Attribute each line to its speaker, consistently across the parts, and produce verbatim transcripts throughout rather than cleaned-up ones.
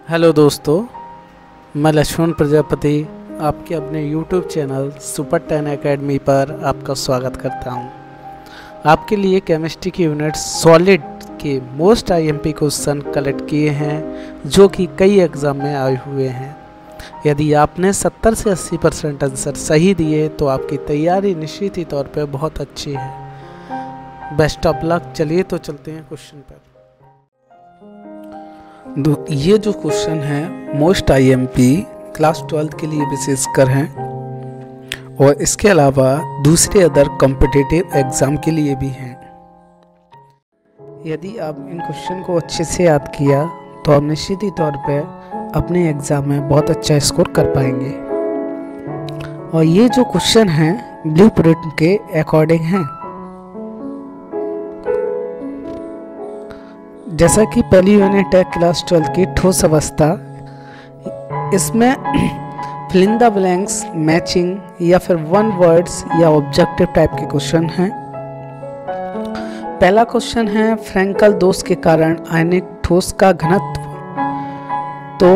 Speaker 1: Hello दोस्तों, मैं लक्ष्मण प्रजापति आपके अपने YouTube channel super ten academy पर आपका स्वागत करता हूं। आपके लिए केमिस्ट्री की यूनिट सॉलिड के मोस्ट आईएमपी क्वेश्चन कलेक्ट किए हैं जो कि कई एग्ज़ाम में आए हुए हैं। यदि आपने सत्तर से अस्सी परसेंट आंसर सही दिए तो आपकी तैयारी निश्चित ही तौर पर बहुत अच्छी है। Best of luck. चलिए तो चलते हैं क्वेश्चन पर। ये जो क्वेश्चन है मोस्ट आईएमपी क्लास ट्वेल्थ के लिए विशेषकर हैं और इसके अलावा दूसरे अदर कॉम्पिटिटिव एग्ज़ाम के लिए भी हैं। यदि आप इन क्वेश्चन को अच्छे से याद किया तो आप निश्चित ही तौर पर अपने एग्ज़ाम में बहुत अच्छा स्कोर कर पाएंगे। और ये जो क्वेश्चन हैं ब्लूप्रिंट के अकॉर्डिंग हैं। जैसा कि पहली यूनिट है क्लास ट्वेल्थ की ठोस अवस्था, इसमें fill in the blanks, matching या फिर वन वर्ड्स या ऑब्जेक्टिव टाइप के क्वेश्चन हैं। पहला क्वेश्चन है फ्रैंकल दोष के कारण आयनिक ठोस का घनत्व। तो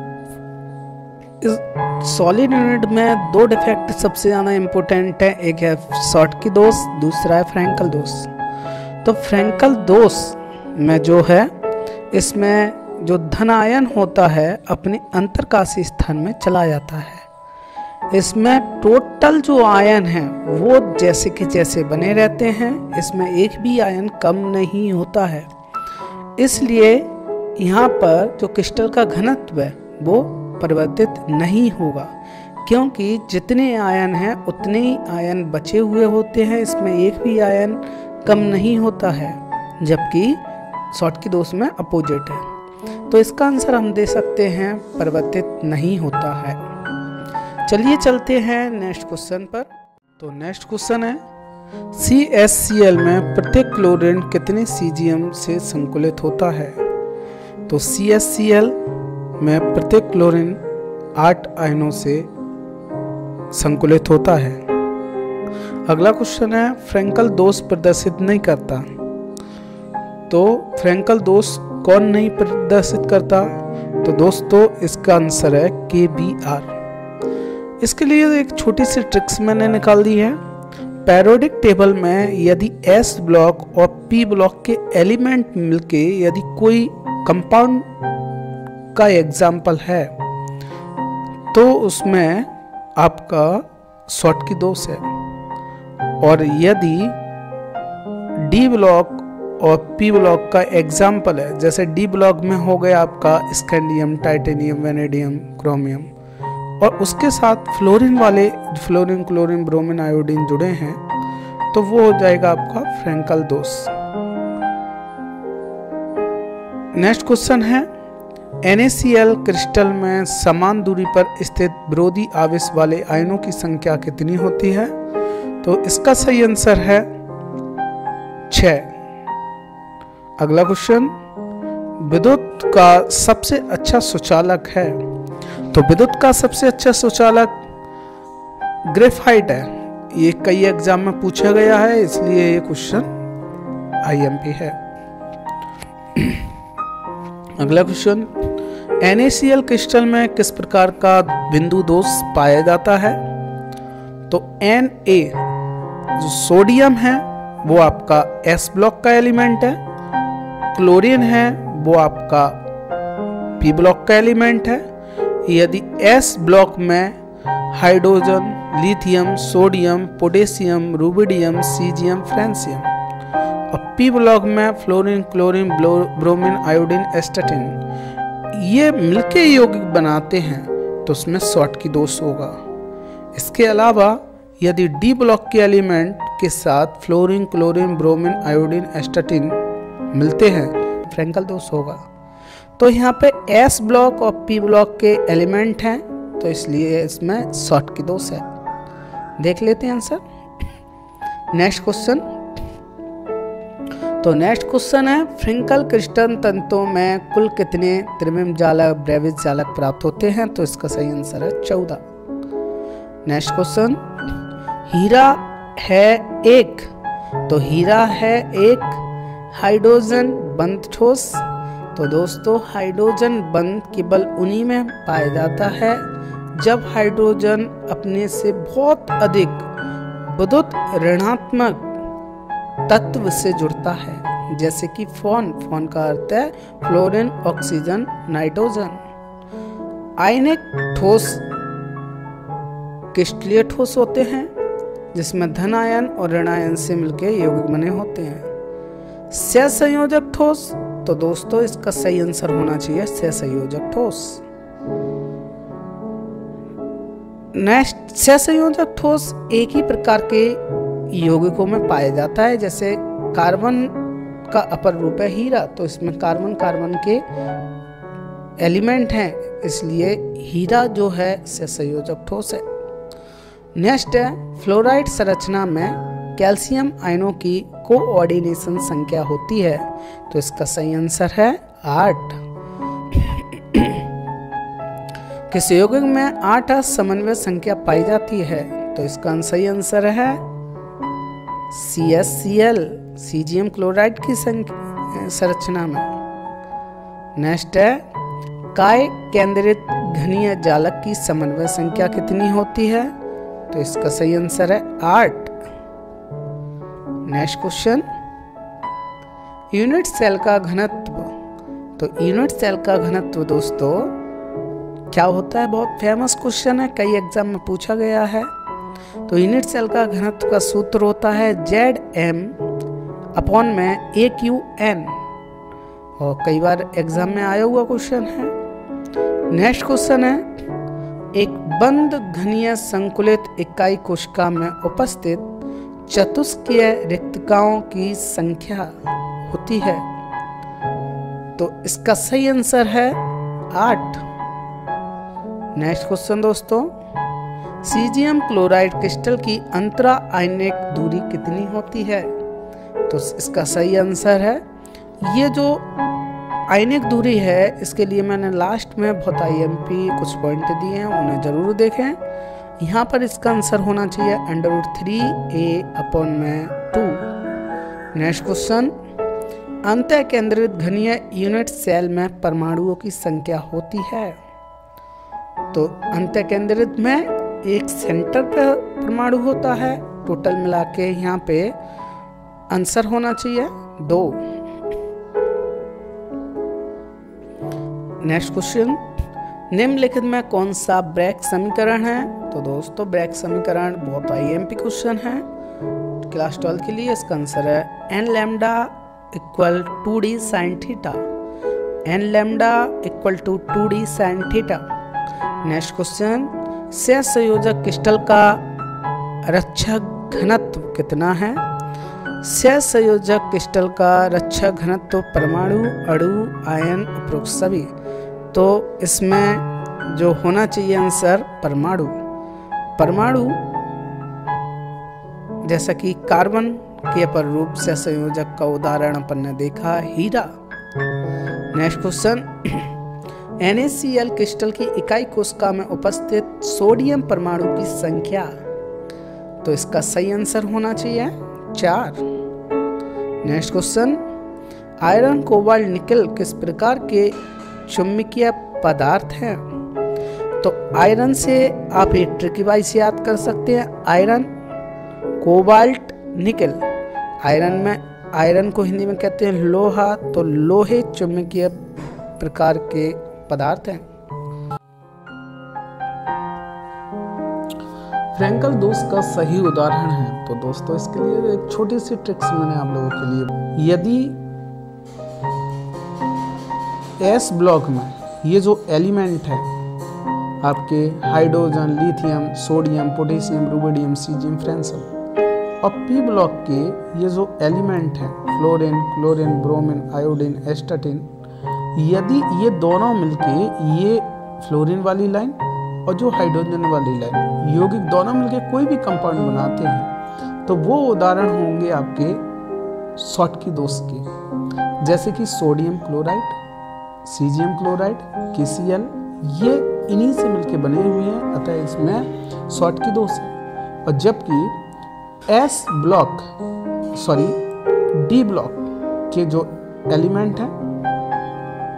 Speaker 1: इस सॉलिड यूनिट में दो डिफेक्ट सबसे ज़्यादा इम्पोर्टेंट है, एक है शॉर्टकी दोष, दूसरा है फ्रैंकल दोष। तो फ्रैंकल दोष में जो है इसमें जो धन आयन होता है अपने अंतरकाशी स्थान में चला जाता है। इसमें टोटल जो आयन है वो जैसे कि जैसे बने रहते हैं, इसमें एक भी आयन कम नहीं होता है। इसलिए यहाँ पर जो क्रिस्टल का घनत्व है वो परिवर्तित नहीं होगा, क्योंकि जितने आयन हैं उतने ही आयन बचे हुए होते हैं, इसमें एक भी आयन कम नहीं होता है, जबकि शॉर्टकी दोष में अपोजिट है। तो इसका आंसर हम दे सकते हैं परिवर्तित नहीं होता है। चलिए चलते हैं नेक्स्ट क्वेश्चन पर। तो नेक्स्ट क्वेश्चन है सी एस सी एल में प्रत्येक क्लोरीन कितने सी जी एम से संकुलित होता है। तो सी एस सी एल में प्रत्येक क्लोरीन आठ आयनों से संकुलित होता है। अगला क्वेश्चन है फ्रैंकल दोष प्रदर्शित नहीं करता। तो फ्रैंकल दोष कौन नहीं प्रदर्शित करता? तो दोस्तों इसका आंसर है के बी आर। इसके लिए एक छोटी सी ट्रिक्स मैंने निकाल दी है। पैरियोडिक टेबल में यदि एस ब्लॉक और पी ब्लॉक के एलिमेंट मिलके यदि कोई कंपाउंड का एग्जाम्पल है तो उसमें आपका शॉर्टकी दोष है। और यदि डी ब्लॉक और पी ब्लॉक का एग्जाम्पल है, जैसे डी ब्लॉक में हो गया आपका स्कैंडियम, टाइटेनियम, वेनेडियम, क्रोमियम, और उसके साथ फ्लोरीन वाले फ्लोरीन, क्लोरीन, ब्रोमीन, आयोडीन जुड़े हैं तो वो हो जाएगा आपका फ्रैंकल दोष। नेक्स्ट क्वेश्चन है N A C L crystal में समान दूरी पर स्थित विरोधी आवेश वाले आयनों की संख्या कितनी होती है। तो इसका सही आंसर है छह। अगला क्वेश्चन विद्युत का सबसे अच्छा सुचालक है। तो विद्युत का सबसे अच्छा सुचालक ग्रेफाइट है। ये कई एग्जाम में पूछा गया है, इसलिए ये क्वेश्चन आईएमपी है। अगला question N A C L crystal में किस प्रकार का बिंदु दोष पाया जाता है। तो एन ए जो सोडियम है वो आपका एस ब्लॉक का एलिमेंट है, क्लोरीन है वो आपका पी ब्लॉक का एलिमेंट है। यदि एस ब्लॉक में hydrogen, lithium, sodium, potassium, rubidium, caesium, francium, और पी ब्लॉक में fluorine, chlorine, bromine, iodine, astatine, ये मिलके यौगिक बनाते हैं तो उसमें शॉर्टकी दोष होगा। इसके अलावा यदि डी ब्लॉक के एलिमेंट के साथ fluorine, chlorine, bromine, iodine, astatine मिलते हैं फ्रैंकल दोष होगा। तो यहाँ पे एस ब्लॉक और पी ब्लॉक के एलिमेंट हैं तो इसलिए इसमें शॉर्टकी दोष है। देख लेते हैं आंसर। Next question. तो नेक्स्ट क्वेश्चन है फ्रैंकल क्रिस्टल तंतुओं में कुल कितने त्रिविम जालक, ब्रेविज जालक प्राप्त होते हैं। तो इसका सही आंसर है चौदह। नेक्स्ट क्वेश्चन हीरा है एक। तो हीरा है एक हाइड्रोजन बंद ठोस, तो दोस्तों हाइड्रोजन बंध केवल उन्हीं में पाया जाता है जब हाइड्रोजन अपने से बहुत अधिक विद्युत ऋणात्मक तत्व से जुड़ता है, जैसे कि फोन फोन का अर्थ है फ्लोरीन, ऑक्सीजन, नाइट्रोजन। आयनिक ठोस क्रिस्टलीय ठोस होते हैं जिसमें धन आयन और ऋण आयन से मिलकर यौगिक बने होते हैं। सहसंयोजक ठोस, तो दोस्तों इसका सही आंसर होना चाहिए सहसंयोजक ठोस। नेक्स्ट, सहसंयोजक ठोस एक ही प्रकार के यौगिकों में पाया जाता है, जैसे कार्बन का अपर रूप है हीरा, तो इसमें कार्बन कार्बन के एलिमेंट हैं, इसलिए हीरा जो है सहसंयोजक ठोस है। नेक्स्ट है फ्लोराइड संरचना में कैल्शियम आयनों की कोऑर्डिनेशन संख्या होती है, तो इसका सही आंसर है आठ। किस यौगिक में आठ समन्वय संख्या पाई जाती है, तो इसका सही आंसर है C S C L, caesium chloride की संरचना में। नेक्स्ट है काय केंद्रित घनीय जालक की समन्वय संख्या कितनी होती है, तो इसका सही आंसर है आठ। नेक्स्ट क्वेश्चन, यूनिट सेल का घनत्व, तो यूनिट सेल का घनत्व दोस्तों क्या होता है, बहुत फेमस क्वेश्चन है, कई एग्जाम में पूछा गया है। तो यूनिट सेल का घनत्व का सूत्र होता है जेड एम अपॉन में ए क्यू एन, और कई बार एग्जाम में आया हुआ क्वेश्चन है। नेक्स्ट क्वेश्चन है एक बंद घनीय संकुलित इकाई कोशिका में उपस्थित चतुष्कीय रिक्तकाओं की संख्या होती है, तो इसका सही आंसर है आठ। नेक्स्ट क्वेश्चन दोस्तों, सीजियम क्लोराइड क्रिस्टल की अंतरा आयनिक दूरी कितनी होती है, तो इसका सही आंसर है, ये जो आयनिक दूरी है इसके लिए मैंने लास्ट में बहुत आईएमपी कुछ पॉइंट दिए हैं, उन्हें जरूर देखें। यहाँ पर इसका आंसर होना चाहिए under root three A upon में टू। नेक्स्ट क्वेश्चन, अंतः केंद्रित घनीय यूनिट सेल में परमाणुओं की संख्या होती है, तो अंतः केंद्रित में एक सेंटर पे परमाणु होता है, टोटल मिला के यहाँ पे आंसर होना चाहिए दो। नेक्स्ट क्वेश्चन, निम्नलिखित में कौन सा ब्रैग समीकरण है, तो दोस्तों ब्रैग समीकरण बहुत आईएमपी क्वेश्चन है क्लास ट्वेल्थ के लिए। इसका आंसर है N lambda equal to D sine theta, N lambda equal to two D sine theta. Next question, सहसंयोजक क्रिस्टल का रक्षक घनत्व कितना है, सहसंयोजक क्रिस्टल का रक्षक घनत्व परमाणु, अणु, आयन, उपरोक्त सभी, तो इसमें जो होना चाहिए आंसर परमाणु। परमाणु जैसा कि कार्बन के अपर रूप से संयोजक का उदाहरण अपन ने देखा हीरा। Next question, N A C L crystal की इकाई कोशिका में उपस्थित सोडियम परमाणु की संख्या, तो इसका सही आंसर होना चाहिए चार। नेक्स्ट क्वेश्चन, आयरन, कोबाल्ट, निकल किस प्रकार के चुंबकीय पदार्थ हैं, तो आयरन से आप एक ट्रिकी वाइज याद कर सकते हैं, आयरन, कोबाल्ट, निकल। आयरन में, आयरन को हिंदी में कहते हैं लोहा, तो लोहे चुंबकीय प्रकार के पदार्थ हैं। फ्रैंकल दोष का सही उदाहरण है, तो दोस्तों इसके लिए एक छोटी सी ट्रिक्स मैंने आप लोगों के लिए, यदि एस ब्लॉक में ये जो एलिमेंट है आपके hydrogen, lithium, sodium, potassium, rubidium, caesium, francium, और पी ब्लॉक के ये जो एलिमेंट है fluorine, chlorine, bromine, iodine, astatine, यदि ये दोनों मिलके ये फ्लोरीन वाली लाइन और जो हाइड्रोजन वाली लाइन यौगिक दोनों मिलके कोई भी कंपाउंड बनाते हैं, तो वो उदाहरण होंगे आपके शॉर्टकी दोष के, जैसे कि सोडियम क्लोराइड, सीजियम क्लोराइड, के सी एल, ये इन्हीं से मिलके बने हुए हैं, अतः इसमें शॉर्टकी दोष है। और जबकि S block sorry D block के जो एलिमेंट हैं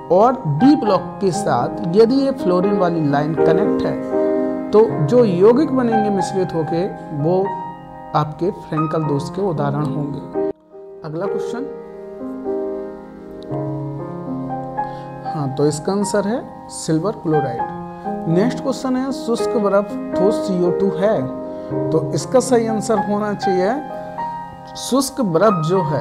Speaker 1: और डी ब्लॉक के साथ यदि ये फ्लोरीन वाली लाइन कनेक्ट है तो जो यौगिक बनेंगे मिश्रित होके वो आपके फ्रैंकल दोष के उदाहरण होंगे। अगला क्वेश्चन, हाँ तो इसका आंसर है सिल्वर क्लोराइड। नेक्स्ट क्वेश्चन है शुष्क बर्फ ठोस सी ओ टू है, तो इसका सही आंसर होना चाहिए शुष्क बर्फ जो है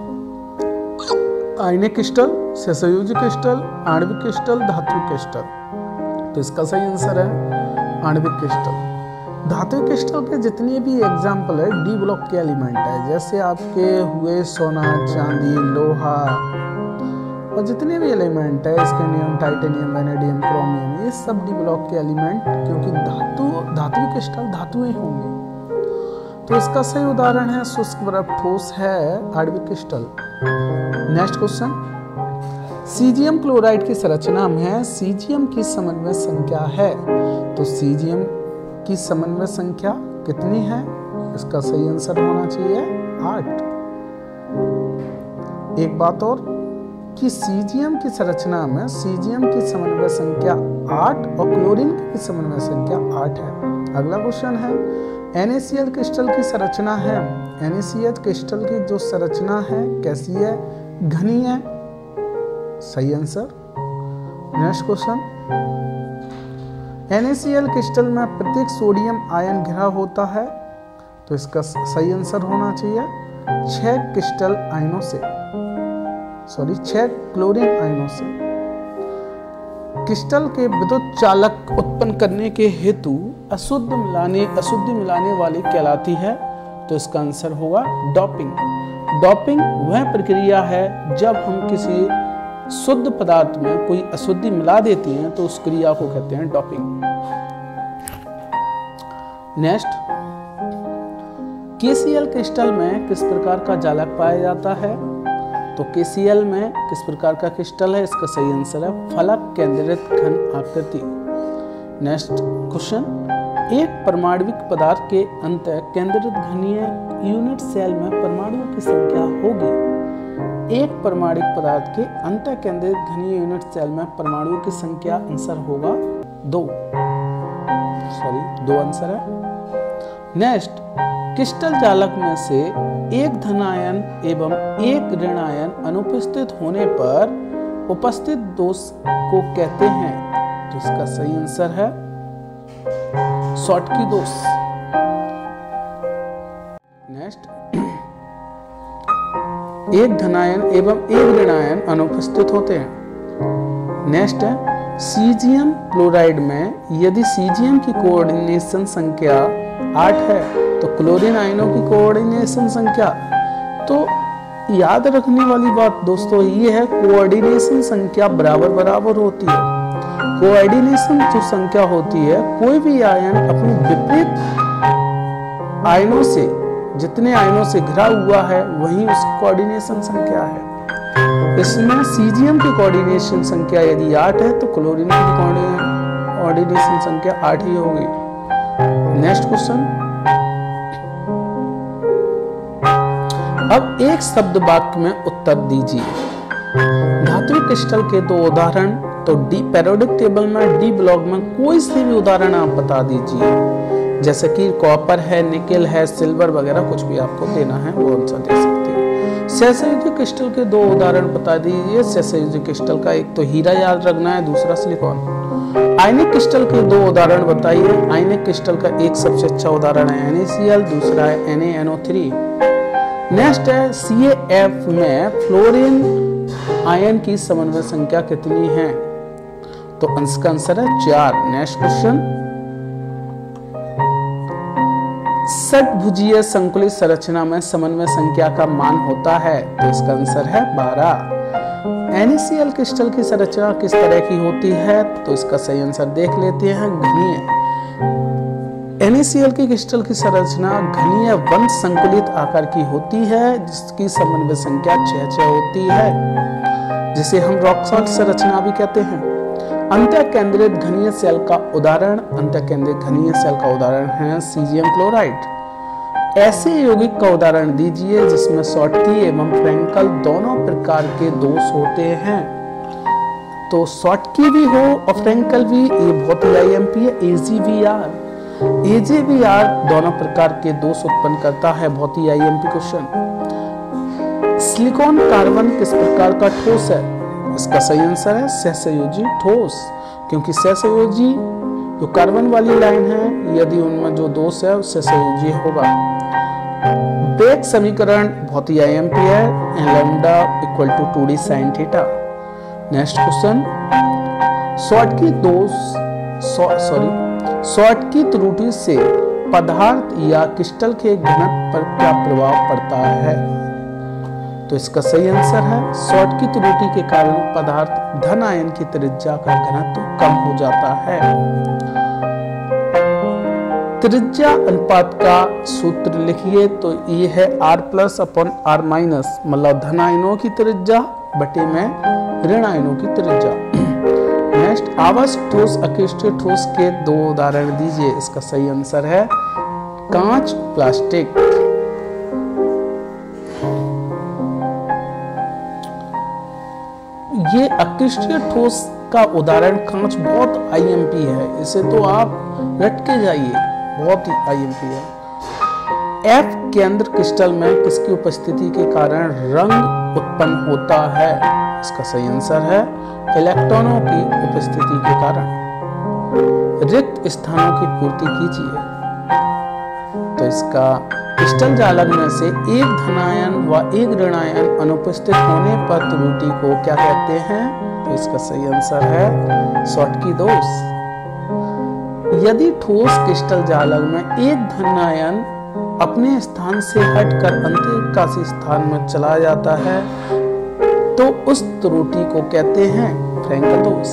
Speaker 1: आयनिक क्रिस्टल, सहसंयोजी क्रिस्टल, आणविक क्रिस्टल, धात्विक क्रिस्टल। तो इसका सही आंसर है आणविक क्रिस्टल। धात्विक क्रिस्टल के जितने भी एग्जाम्पल है डी ब्लॉक के एलिमेंट है, जैसे आपके हुए सोना, चांदी, लोहा और जितने भी एलिमेंट है स्कैंडियम, टाइटेनियम, वेनेडियम, क्रोमियम, ये सब डी ब्लॉक के एलिमेंट क्योंकि धातु धात्विक क्रिस्टल धातुएं होंगे। तो इसका सही उदाहरण है शुष्क बर्फ ठोस है आणविक crystal. Next question, caesium chloride की संरचना में सीजियम की समन्वय संख्या है, तो सीजियम की समन्वय संख्या कितनी है? इसका सही आंसर होना चाहिए आठ। एक बात और कि सीजियम की संरचना में सीजियम की समन्वय संख्या आठ और क्लोरीन की समन्वय संख्या आठ है। अगला क्वेश्चन है N A C L crystal की संरचना है, N A C L crystal की जो संरचना है कैसी है? घनी है। सही answer. Next question, N A C L crystal में प्रत्येक सोडियम आयन घिरा होता है, तो इसका सही आंसर होना चाहिए छह क्रिस्टल आयनों से, सॉरी छह क्लोरीन आयनों से। क्रिस्टल के विद्युत चालक उत्पन्न करने के हेतु अशुद्ध मिलाने अशुद्धि मिलाने वाली कहलाती है, तो इसका आंसर होगा डोपिंग। डोपिंग वह प्रक्रिया है जब हम किसी शुद्ध पदार्थ में कोई अशुद्धि मिला देती हैं तो उस क्रिया को कहते हैं डोपिंग। नेक्स्ट, के सी एल क्रिस्टल में किस प्रकार का जालक पाया जाता है? तो के सी एल में किस प्रकार का क्रिस्टल है? इसका सही आंसर है फलक केंद्रित घन आकृति। नेक्स्ट क्वेश्चन, एक परमाणविक पदार्थ के अंत केंद्रित घनीय यूनिट सेल में परमाणुओं की संख्या होगी। एक परमाणविक पदार्थ के अंत केंद्रित घनीय यूनिट सेल में परमाणुओं की संख्या आंसर होगा दो, सॉरी दो आंसर है। नेक्स्ट, क्रिस्टल जालक में से एक धनायन एवं एक ऋणायन अनुपस्थित होने पर उपस्थित दोष को कहते हैं, तो इसका सही आंसर है शॉटकी दोष। नेक्स्ट, एक धनायन एवं एक ऋणायन अनुपस्थित होते हैं। नेक्स्ट है सीजियम क्लोराइड में यदि सीजियम की कोऑर्डिनेशन संख्या आठ है तो क्लोरीन आयनों की कोऑर्डिनेशन संख्या, तो याद रखने वाली बात दोस्तों ये है कोऑर्डिनेशन संख्या बराबर बराबर होती है। कोऑर्डिनेशन जो संख्या होती है कोई भी आयन अपने विपरीत आयनों से जितने आयनों से घिरा हुआ है वही उसकी कोऑर्डिनेशन संख्या है। इसमें सीजियम की कोऑर्डिनेशन संख्या यदि आठ है तो क्लोरीन की कोऑर्डिनेशन संख्या आठ ही होगी। नेक्स्ट क्वेश्चन, अब एक शब्द वाक्य में उत्तर दीजिए। धात्विक क्रिस्टल के दो उदाहरण, तो डी पेरियोडिक टेबल में डी ब्लॉक में कोई से भी उदाहरण आप बता दीजिए, जैसे कि कॉपर है, निकेल है, सिल्वर वगैरह कुछ भी आपको देना है वो आंसर दे सकते हैं। सहसंयोजी क्रिस्टल के दो उदाहरण बता दीजिए। सहसंयोजी क्रिस्टल का एक तो हीरा याद रखना है, दूसरा सिलिकॉन। आयनिक क्रिस्टल के दो उदाहरण बताइए। आयनिक क्रिस्टल का एक सबसे अच्छा उदाहरण है एन ए सी एल, दूसरा है N A N O three. Next है सी ए एफ में फ्लोरीन आयन की समन्वय संख्या कितनी है? तो इसका आंसर है चार। नेक्स्ट क्वेश्चन, षटभुजीय संकुलित संरचना में समन्वय संख्या का मान होता है, तो इसका आंसर है बारह। N A C L crystal की संरचना किस तरह की होती है? तो इसका सही आंसर देख लेते हैं घनीय। एन ए सी एल की क्रिस्टल की संरचना घनीय वंश संकुलित आकार की होती है, जिसकी समन्वय संख्या छह छह होती है, जिसे हम रॉक सॉल्ट संरचना भी कहते हैं। अंत्य केंद्रित घनीय सेल का उदाहरण अंत्य केंद्रित घनीय सेल का उदाहरण है सीजियम क्लोराइड। ऐसे यौगिक का उदाहरण दीजिए जिसमें शॉटकी एवं फ्रैंकल दोनों प्रकार के दोष होते हैं। तो शॉर्टकी भी हो और फ्रेंकल भी, ये बहुत ही आई एम पी है। A G V R, A J V R दोनों प्रकार के दोष उत्पन्न करता है, बहुत ही I M P question. Silicon carbon किस प्रकार का ठोस है? इसका सही आंसर है सहसंयोजी ठोस, क्योंकि सहसंयोजी जो कार्बन वाली लाइन है, यदि उनमें जो दोष है उससे सहसंयोजी होगा। वेग समीकरण बहुत ही आई एम पी है, lambda equal to two D sine theta. Next question, Schottky दोष सॉरी शॉर्टकी त्रुटि से पदार्थ या क्रिस्टल के घनत्व पर क्या प्रभाव पड़ता है? तो इसका सही आंसर है शॉर्टकी त्रुटि के कारण पदार्थ धन आयन की त्रिज्या का घनत्व कम हो जाता है। त्रिज्या अनुपात का सूत्र लिखिए, तो ये है R plus upon R minus, मतलब धन आयनों की त्रिज्या बटे में ऋण आयनों की त्रिज्या। नेक्स्ट, आवास ठोस अक्रिस्टलीय ठोस के दो उदाहरण दीजिए। इसका सही आंसर है कांच, प्लास्टिक। ये अक्रिस्टलीय ठोस का उदाहरण कांच बहुत आई एम पी है, इसे तो आप रट के जाइए, बहुत ही आई एम पी है। एफ केंद्र क्रिस्टल में किसकी उपस्थिति के कारण रंग उत्पन्न होता है? इसका सही आंसर है इलेक्ट्रॉनों की उपस्थिति के कारण। रिक्त स्थानों की पूर्ति कीजिए। तो इसका क्रिस्टल जालक में से एक धनायन व एक ऋणायन अनुपस्थित होने पर त्रुटि को क्या कहते हैं? तो इसका सही आंसर है शॉर्टकी दोष। यदि ठोस क्रिस्टल जालक में एक धनायन अपने स्थान से हटकर अंतःकाशी स्थान में चला जाता है तो उस त्रुटि को कहते हैं फ्रैंकल दोष।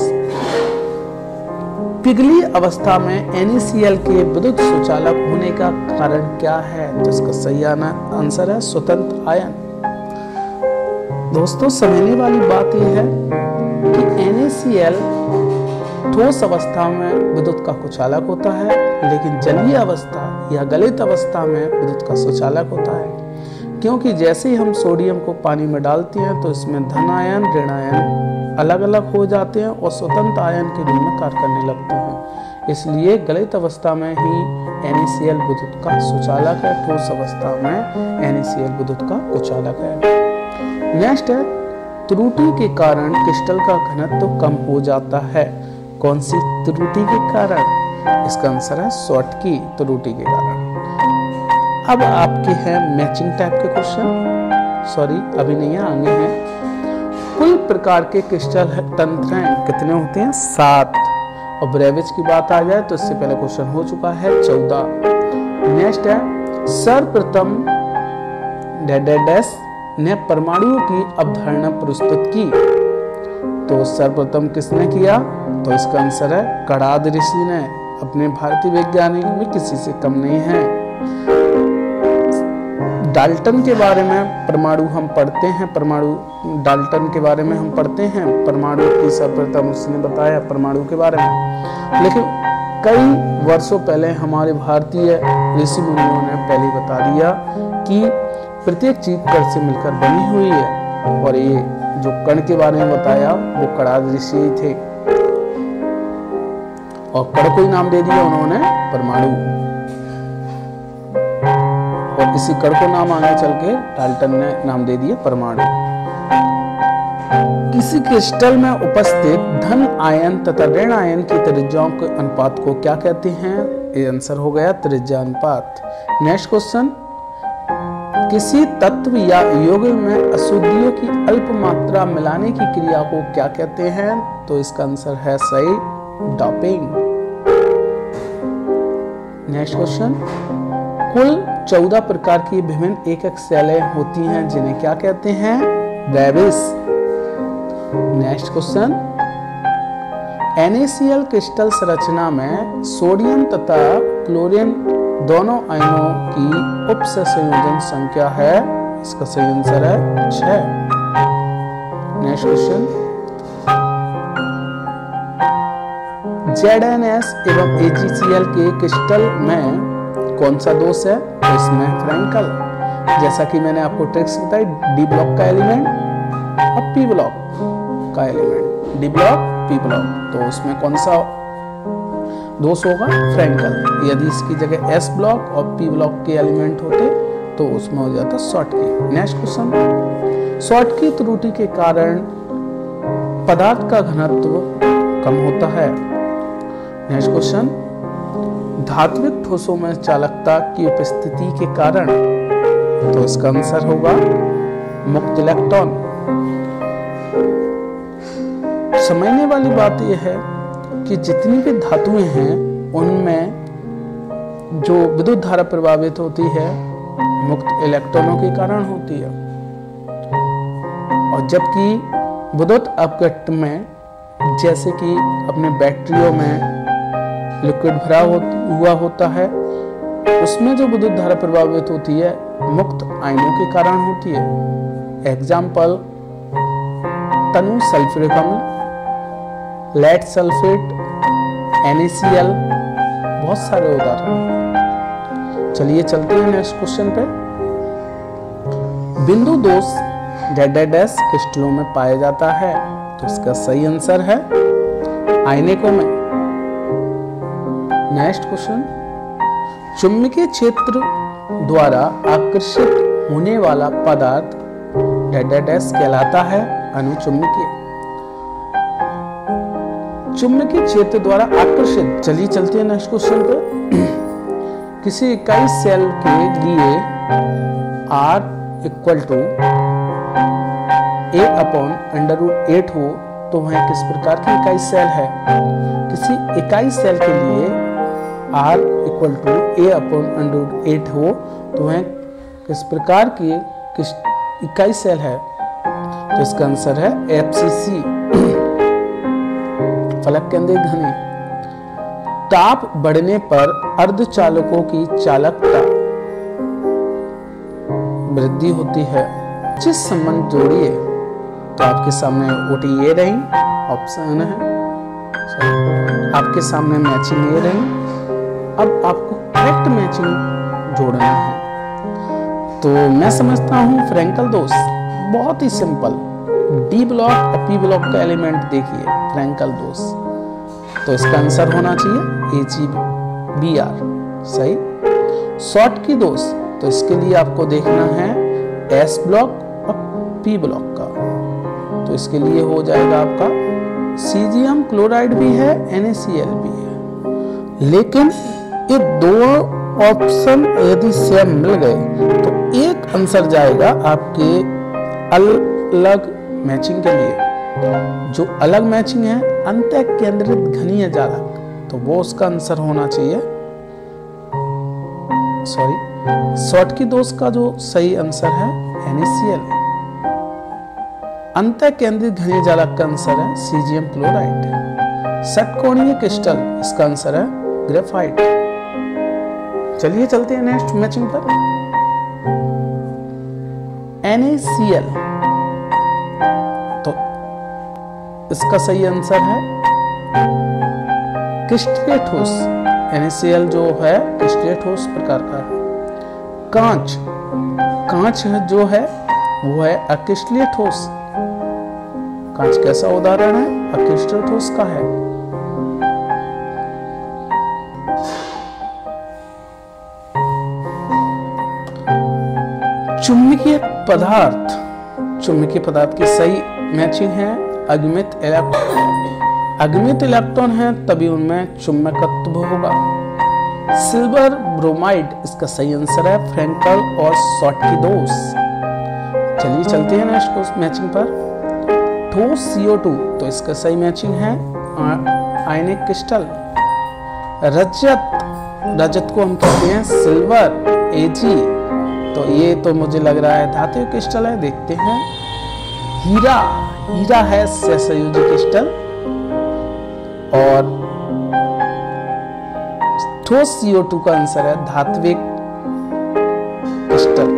Speaker 1: पिघली अवस्था में एन ए सी एल के विद्युत सुचालक होने का कारण क्या है? तो इसका सही आंसर है स्वतंत्र आयन। दोस्तों, समझने वाली बात यह है कि एन ए सी एल ठोस अवस्था में विद्युत का कुचालक होता है, लेकिन जलीय अवस्था या गलित अवस्था में विद्युत का सुचालक होता है, क्योंकि जैसे ही हम सोडियम को पानी में डालते हैं तो इसमें धन आयन ऋण आयन अलग अलग हो जाते हैं और स्वतंत्र आयन के रूप में कार्य करने लगते हैं। इसलिए गलित अवस्था में ही एन ए सी एल विद्युत का सुचालक है, ठोस अवस्था में एन ए सी एल विद्युत का कुचालक है। नेक्स्ट है, त्रुटि के कारण क्रिस्टल का घनत्व कम हो जाता है। कौन सी त्रुटि के कारण? इसका आंसर है शॉर्टकी त्रुटि के कारण। अब आपके हैं मैचिंग टाइप के क्वेश्चन, सॉरी अभी नहीं है, आगे हैं। कुल प्रकार के क्रिस्टल तंत्र कितने होते हैं? सात। और ब्रेविज की बात आ जाए तो इससे पहले क्वेश्चन हो चुका है चौदह। नेक्स्ट है, सर्वप्रथम डेडेडस ने परमाणुओं की अवधारणा प्रस्तुत की। तो सर्वप्रथम किसने किया? तो इसका आंसर है कणाद ऋषि ने। अपने भारतीय वैज्ञानिक भी किसी से कम नहीं है। डाल्टन के बारे में परमाणु हम पढ़ते हैं, परमाणु डाल्टन के बारे में हम पढ़ते हैं, परमाणु की सर्वप्रथम उसने बताया परमाणु के बारे में। लेकिन कई वर्षों पहले हमारे भारतीय ऋषि मुनियों ने पहले बता दिया कि प्रत्येक चीज कण से मिलकर बनी हुई है, और ये जो कण के बारे में बताया वो कणाद ऋषि ही थे, और कण को ही नाम दे दिया उन्होंने परमाणु, और इसी कण को नाम आगे चल के डाल्टन ने नाम दे दिया परमाणु। किसी क्रिस्टल में उपस्थित धन आयन तथा ऋण आयन की त्रिज्याओं के अनुपात को क्या कहते हैं? ये आंसर हो गया त्रिज्या अनुपात। नेक्स्ट क्वेश्चन, किसी तत्व या यौगिक में अशुद्धियों की अल्प मात्रा मिलाने की क्रिया को क्या कहते हैं? तो इसका आंसर है सही डॉपिंग। नेक्स्ट क्वेश्चन, कुल चौदह प्रकार की विभिन्न एकक शैलें होती हैं जिन्हें क्या कहते हैं? Bravais. Next question, N A C L crystal संरचना में सोडियम तथा क्लोरीन दोनों आयनों की उप संयोजन संख्या है। इसका सही आंसर है छह। Next question, Z N S एवं ए जी सी एल के क्रिस्टल में कौन सा दोष है? तो इसमें फ्रैंकल। जैसा कि मैंने आपको ट्रिक्स बताई, डी ब्लॉक का एलिमेंट और पी ब्लॉक का element. D block, P block, तो उसमें कौन सा दोष होगा? फ्रैंकल। यदि इसकी जगह एस ब्लॉक और पी ब्लॉक के एलिमेंट होते तो उसमें हो जाता शॉटकी। नेक्स्ट क्वेश्चन, शॉटकी त्रुटि के कारण पदार्थ का घनत्व कम होता है। नेक्स्ट क्वेश्चन, धात्विक ठोसों में चालकता की उपस्थिति के कारण, तो इसका आंसर होगा मुक्त इलेक्ट्रॉन। समझने वाली बात यह है कि जितनी भी धातुएं हैं उनमें जो विद्युत धारा प्रभावित होती है मुक्त इलेक्ट्रॉनों के कारण होती है, और जबकि विद्युत अपघट्ट में जैसे कि अपने बैटरियों में लिक्विड भरा हुआ होता है उसमें जो विद्युत धारा प्रभावित होती है मुक्त आयनों के कारण होती है। एग्जाम्पल, तनु सल्फ्यूरिक अम्ल, lead sulphate, N A C L, बहुत सारे उदाहरण। चलिए चलते हैं नेक्स्ट क्वेश्चन पे। बिंदु दोष डैश डैश डैश क्रिस्टलों में पाया जाता है, तो इसका सही आंसर है आयनिकों में। नेक्स्ट क्वेश्चन, चुंबकीय क्षेत्र द्वारा आकर्षित होने वाला पदार्थ डैश डैश डैश कहलाता है अनुचुंबकीय। चुंबकीय क्षेत्र द्वारा आकर्षित, चलिए चलते हैं नेक्स्ट क्वेश्चन पे। किसी इकाई सेल के लिए R equal to A upon under root eight हो तो वह किस प्रकार की इकाई सेल है? किसी इकाई सेल के लिए R equal to A upon under root eight हो तो वह किस प्रकार की किस इकाई सेल है? तो इसका आंसर है एफ सी सी, फलक केंद्रित घनी। ताप बढ़ने पर अर्धचालकों की चालकता वृद्धि होती है। जिस संबंध जोड़िए, तो आपके सामने ओटी ये रही, ऑप्शन है आपके सामने मैचिंग ये रही। अब आपको करेक्ट मैचिंग जोड़ना है। तो मैं समझता हूं फ्रैंकल दोष बहुत ही सिंपल, डी ब्लॉक और पी ब्लॉक का एलिमेंट देखिए फ्रैंकल दोष, तो इसका आंसर होना चाहिए ए जी बी आर, सही। शॉटकी दोष, तो इसके लिए आपको देखना है एस ब्लॉक और पी ब्लॉक का, तो इसके लिए हो जाएगा आपका सीजियम क्लोराइड भी है, एन ए सी एल भी है। लेकिन ये दो ऑप्शन यदि सेम मिल गए तो एक आंसर जाएगा आपके अलग मैचिंग के लिए। जो अलग मैचिंग है अंतः केंद्रित घनीय जालक, तो वो उसका आंसर होना चाहिए, सॉरी शॉटकी दोष का जो सही आंसर है एन ए सी एल। अंतः केंद्रित घनीय जालक का आंसर है सीजियम क्लोराइड। षटकोणीय क्रिस्टल, इसका आंसर है ग्रेफाइट। चलिए चलते हैं नेक्स्ट मैचिंग पर। एन ए सी एल, तो इसका सही आंसर है क्रिस्टलीय ठोस। एन ए सी एल जो है क्रिस्टलीय ठोस प्रकार का है। कांच, कांच जो है वो है अक्रिस्टलीय ठोस। कांच कैसा उदाहरण है? अक्रिस्टलीय ठोस का है। चुंबकीय पदार्थ, चुंबकीय पदार्थ की सही मैचिंग है अगमित इलेक्ट्रॉन। अगमित इलेक्ट्रॉन है तभी उनमें चुंबकत्व होगा। सिल्वर ब्रोमाइड, इसका सही आंसर है फ्रैंकल और शॉटकी दोष। चलिए चलते हैं नेक्स्ट मैचिंग पर। ठोस सी ओ टू, तो इसका सही मैचिंग है आयनिक क्रिस्टल। रजत, रजत को हम कहते हैं सिल्वर ए जी, तो ये तो मुझे लग रहा है धातु क्रिस्टल है, देखते हैं। हीरा, हीरा है सहसंयोजी क्रिस्टल। और ठोस सी ओ टू का आंसर है धात्विक क्रिस्टल।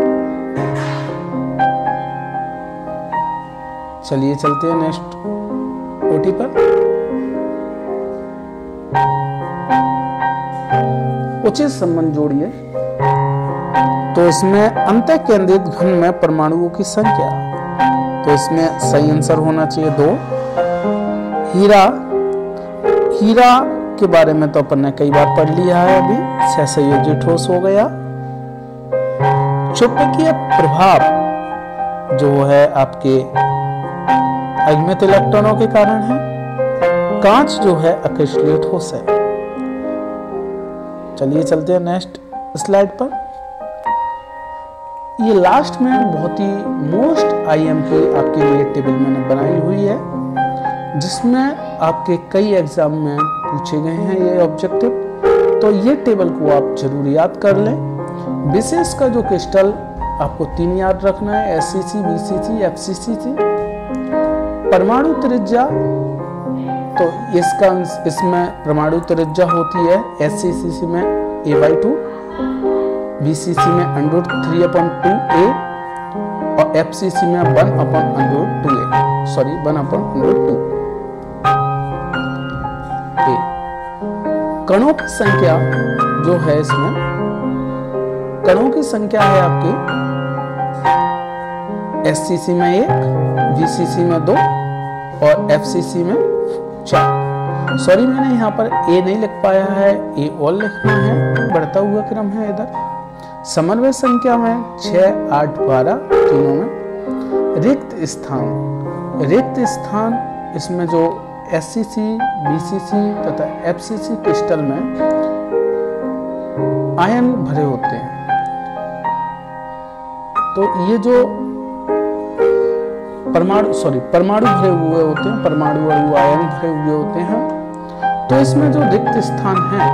Speaker 1: चलिए चलते हैं नेक्स्ट ओटी पर। उचित संबंध जोड़िए, तो इसमें अंतः केंद्रित घन में परमाणुओं की संख्या, तो इसमें सही आंसर होना चाहिए दो। हीरा, हीरा के बारे में तो अपन ने कई बार पढ़ लिया है। अभी सहसंयोजी ठोस हो गया। चुंबकीय प्रभाव जो है आपके अगमित इलेक्ट्रॉनों के कारण है। कांच जो है अक्रिस्टलीय ठोस है। चलिए चलते हैं नेक्स्ट स्लाइड पर। ये लास्ट में बहुत ही मोस्ट आईएमपी आपके लिए टेबल मैंने बनाई हुई है, जिसमें आपके कई एग्जाम में पूछे गए हैं ये ऑब्जेक्टिव। तो ये टेबल को आप जरूर याद कर लें। विशेष का जो क्रिस्टल आपको तीन याद रखना है, एससीसी, बीसीसी, एफसीसी। परमाणु त्रिज्या, तो इसका इसमें परमाणु त्रिज्या होती है एससीसी में ए बाई टू, बीसीसी में under three upon two A और एफसीसी में one upon under two A, sorry one upon under two A. कणों की संख्या जो है इसमें, कणों की संख्या है आपकी एससीसी में एक, बीसीसी में दो और एफसीसी में चार। सॉरी मैंने यहाँ पर ए नहीं लिख पाया है, ए और लिखना है, बढ़ता हुआ क्रम है इधर। समन्वय संख्या में छह, आठ, बारह तीनों में। रिक्त स्थान, रिक्त स्थान इसमें जो एससीसी, बीसीसी तथा एफसीसी क्रिस्टल में आयन भरे होते हैं। तो ये जो परमाणु सॉरी परमाणु भरे हुए होते हैं, परमाणु अणु आयन भरे हुए होते हैं। तो इसमें जो रिक्त स्थान है,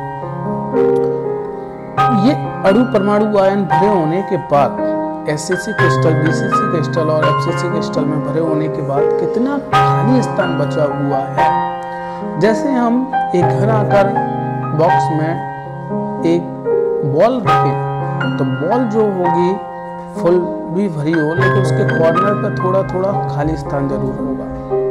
Speaker 1: ये अणु परमाणु आयन भरे होने के बाद एससीसी क्रिस्टल, बीसीसी क्रिस्टल और एफसीसी क्रिस्टल में भरे होने के बाद कितना खाली स्थान बचा हुआ है। जैसे हम एक घन आकार बॉक्स में एक बॉल रखें, तो बॉल जो होगी फुल भी भरी हो, लेकिन उसके कॉर्नर पे थोड़ा थोड़ा खाली स्थान जरूर होगा।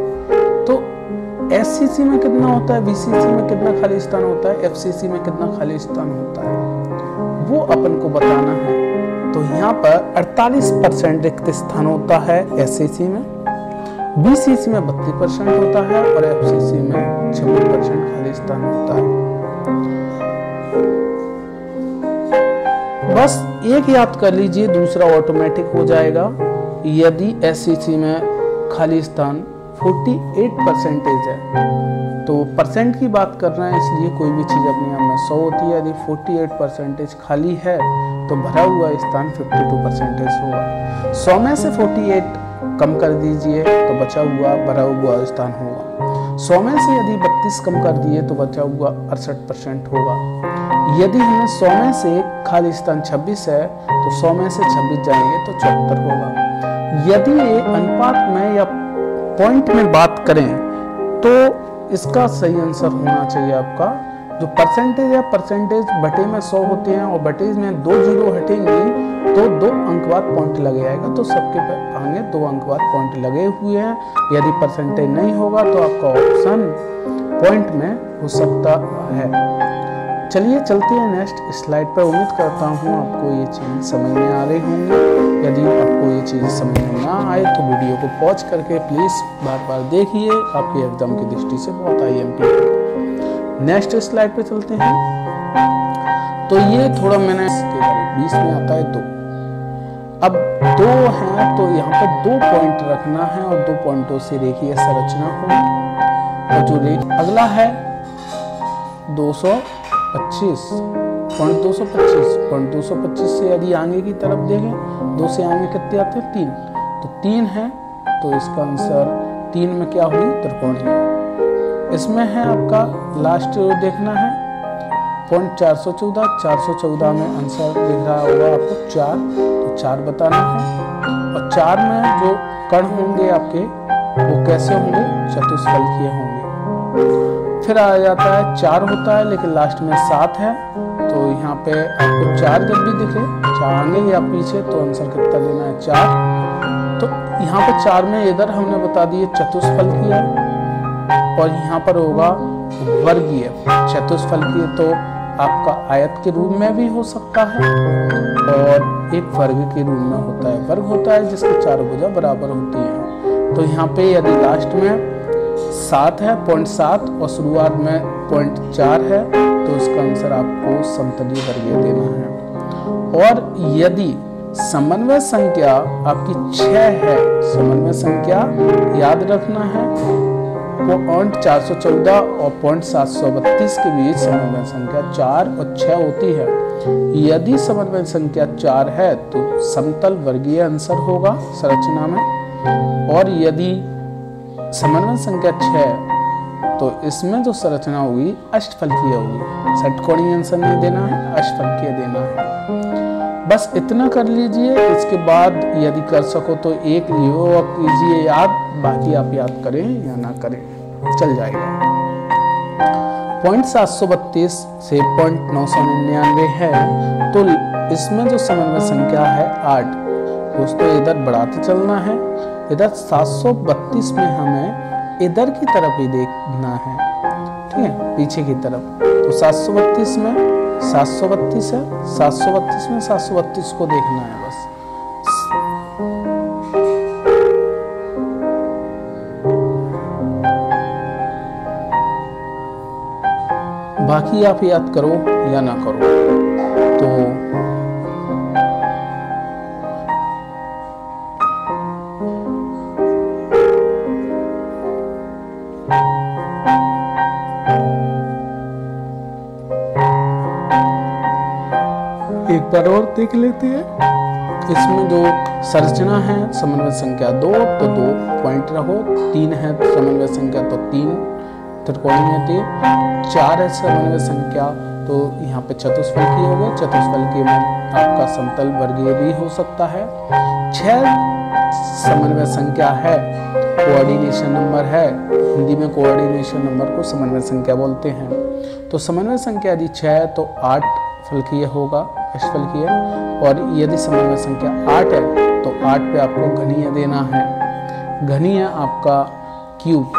Speaker 1: तो एससीसी में कितना होता है, बीसीसी में कितना खाली स्थान होता है, एफसीसी में कितना खाली स्थान होता है, वो अपन को बताना है। तो यहाँ पर अड़तालीस परसेंट रिक्त स्थान होता है एससीसी में, बीसीसी में बत्तीस परसेंट होता है और एफसीसी में छब्बीस परसेंट खाली स्थान होता है। बस एक याद कर लीजिए, दूसरा ऑटोमेटिक हो जाएगा। यदि एससीसी में खाली स्थान अड़तालीस परसेंटेज है, तो परसेंट की बात कर रहे हैं, इसलिए कोई भी चीज अपने आप में सौ होती है। यदि अड़तालीस परसेंटेज खाली है तो भरा हुआ स्थान बावन परसेंटेज होगा। सौ में से अड़तालीस कम कर दीजिए तो बचा हुआ भरा हुआ स्थान होगा। सौ में से यदि बत्तीस कम कर दिए तो बचा हुआ अड़सठ परसेंट होगा। यदि हमें सौ में से खाली स्थान छब्बीस है तो सौ में से छब्बीस जाएंगे तो चौहत्तर होगा। यदि ये अनुपात में या पॉइंट में बात करें तो इसका सही आंसर होना चाहिए आपका जो परसेंटेज है, परसेंटेज बटे में सौ होते हैं और बटे में दो जीरो हटेंगे तो दो अंक बाद पॉइंट लगे आएगा। तो सबके आगे दो अंक बाद पॉइंट लगे हुए हैं। यदि परसेंटेज नहीं होगा तो आपका ऑप्शन पॉइंट में हो सकता है। चलिए चलते हैं नेक्स्ट स्लाइड पर। उम्मीद करता हूँ आपको ये चीज़ समझ में आ रही होंगी। यदि आपको ये चीज़ समझ में ना आए तो वीडियो को पॉज करके प्लीज़ बार बार देखिए, आपके एग्जाम की दृष्टि से बहुत आई एम पी है। नेक्स्ट स्लाइड पे चलते हैं। तो ये थोड़ा मैंने इसके बीच में आता है दो, अब दो हैं तो यहाँ पर दो पॉइंट रखना है और दो पॉइंटों से रेखीय संरचना होगी। और जो रेखा अगला है दो सौ पच्चीस पॉइंट दो सौ पच्चीस पॉइंट दो सौ पच्चीस से यदि आगे की तरफ देखें, दो से आगे कितने आते हैं तीन, तो तीन है तो इसका आंसर तीन में क्या हुई त्रिकोणीय। इसमें है आपका लास्ट देखना है पॉइंट चार सौ चौदह चार सौ चौदह में आंसर दिख रहा होगा आपको चार, तो चार बताना है। और चार में जो कण होंगे आपके वो कैसे होंगे, चतुष्फलकीय होंगे। फिर आ जाता है चार होता है लेकिन लास्ट में सात है, तो यहाँ पे आपको चार जब भी दिखे चार आगे या पीछे तो आंसर कितना देना है चार। तो यहाँ पे चार में इधर हमने बता दिए चतुष्फलकीय और यहाँ पर होगा वर्गीय। चतुष्फलकीय तो आपका आयत के रूप में भी हो सकता है और एक वर्ग के रूप में होता है। वर्ग होता है जिसके चार भुजा बराबर होती है। तो यहाँ पे यदि लास्ट में सात है, पॉइंट सात और शुरुआत में पॉइंट चार है, तो इसका आंसर आपको समतलीय वर्गीय देना है। और यदि समन्वय संख्या आपकी छह है, समन्वय संख्या याद रखना है, पॉइंट चार सौ चौदह और पॉइंट सात सौ बत्तीस के बीच समन्वय संख्या चार और छह होती है। यदि समन्वय संख्या चार है तो समतल वर्गीय आंसर होगा संरचना में, और यदि समन्वय संख्या छह तो इसमें जो संरचना होगी अष्टफलकीय होगी। षटकोणीय आंसर नहीं देना है, अष्टफलकीय देना है। बस इतना कर लीजिए। इसके बाद यदि कर सको तो एक ये कीजिए याद, बाकी आप याद करें या ना करें चल जाएगा। पॉइंट सात सौ बत्तीस से पॉइंट नौ सौ निन्यानवे है, तो इसमें जो समन्वय संख्या है आठ। दोस्तों इधर बढ़ाते चलना है, इधर सात सौ बत्तीस में हमें इधर की तरफ ही देखना है, ठीक है, पीछे की तरफ। तो सात सौ बत्तीस में सात सौ बत्तीस है, सात सौ बत्तीस में सात सौ बत्तीस को देखना है बस। बाकी आप याद करो या ना करो। तो एक बार और देख लेते हैं। इसमें जो संरचना है समन्वय संख्या दो, तो दो पॉइंट रहो, तीन है समन्वय संख्या तो तीन त्रिकोणीय थे, चार है समन्वय संख्या तो यहाँ पे चतुष्फलकीय हो गए। चतुष्फलकीय में आपका समतल वर्गीय भी हो सकता है। छह समन्वय संख्या है, कोऑर्डिनेशन नंबर है, हिंदी में कोऑर्डिनेशन नंबर को समन्वय संख्या बोलते हैं। तो समन्वय संख्या यदि छह है तो आठ फलकीय होगा, अष्टफलकीय। और यदि समन्वय संख्या आठ है तो आठ पे आपको घनीय देना है। घनीय आपका क्यूब,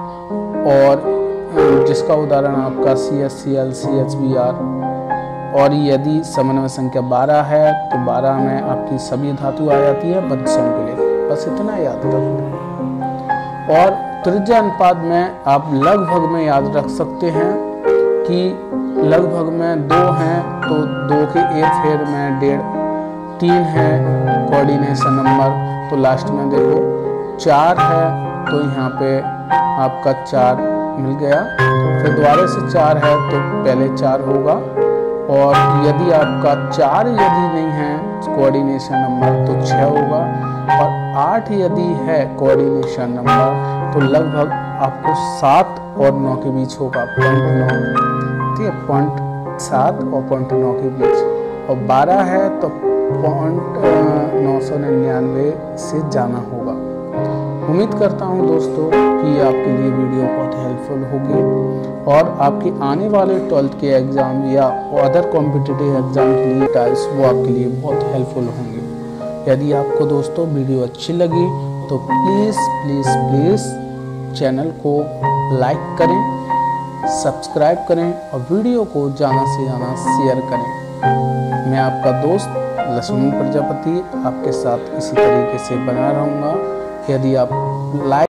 Speaker 1: और जिसका उदाहरण आपका C S C L C H B R. और यदि समन्वय संख्या बारह है तो बारह में आपकी सभी धातु आ जाती है बद्धसम के लिए। बस इतना याद रखना है। और त्रिज्या अनुपात में आप लगभग में याद रख सकते हैं कि लगभग में दो हैं तो दो के एक फेर में डेढ़, तीन है कोऑर्डिनेशन नंबर तो लास्ट में देखो चार है तो यहाँ पे आपका चार मिल गया। फिर दोबारा से चार है तो पहले चार होगा, और यदि आपका चार यदि नहीं है कोऑर्डिनेशन नंबर तो छः होगा, और आठ यदि है कोऑर्डिनेशन नंबर तो लगभग आपको सात और नौ के बीच होगा, पॉइंट नौ, ठीक है, पॉइंट सात और पॉइंट नौ के बीच। और बारह है तो पॉइंट नौ सौ निन्यानवे से जाना होगा। उम्मीद करता हूं दोस्तों कि आपके लिए वीडियो बहुत हेल्पफुल होगी, और आपके आने वाले ट्वेल्थ के एग्ज़ाम या अदर कॉम्पिटिटिव एग्ज़ाम के लिए टाइल्स वो आपके लिए बहुत हेल्पफुल होंगे। यदि आपको दोस्तों वीडियो अच्छी लगी तो प्लीज़ प्लीज़ प्लीज़ चैनल को लाइक करें, सब्सक्राइब करें और वीडियो को ज़्यादा से ज़्यादा शेयर करें। मैं आपका दोस्त लक्ष्मण प्रजापति आपके साथ इसी तरीके से बना रहूँगा। यदि आप लाइक